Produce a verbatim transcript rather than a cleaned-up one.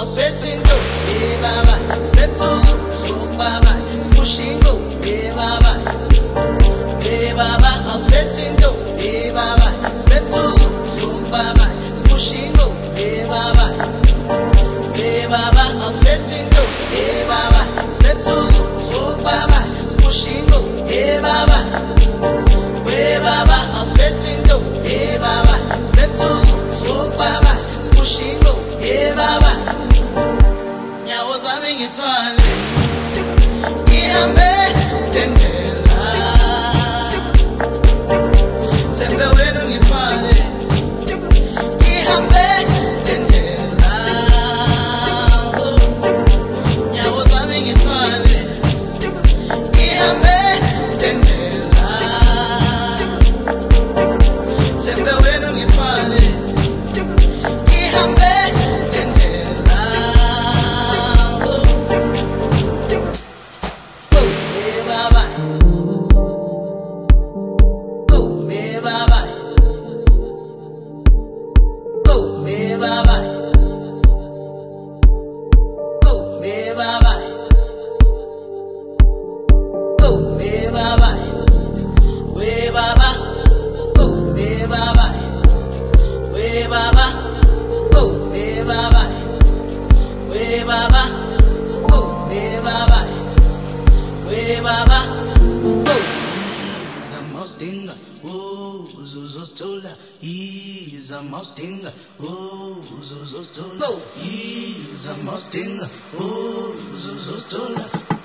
spettingo, eh baba, spetto, oh baba, smushingo, eh baba, eh baba, spettingo, eh baba, spetto, oh baba, smushingo, eh baba, eh baba, spettingo, eh baba, spetto, oh baba, smushingo, eh baba, eh baba, spettingo, eh baba, spetto, oh baba, smushingo, eh baba. Nyawo zami ngithwale ngihambe tendela sembe wena ngithwale ngihambe tendela nyawo zami ngithwale ngihambe tendela sembe wena ngithwale ngihambe He's a Mustang, oh, so so stola. He's a Mustang, oh, so so stola.